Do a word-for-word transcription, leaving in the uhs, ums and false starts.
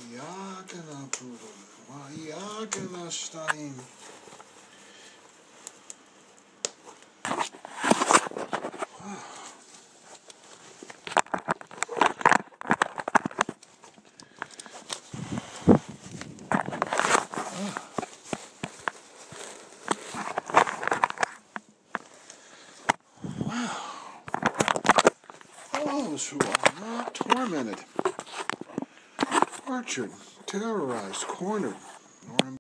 Yakana Puru, Yakana Stein. Wow. Those who are not tormented, tortured, terrorized, cornered,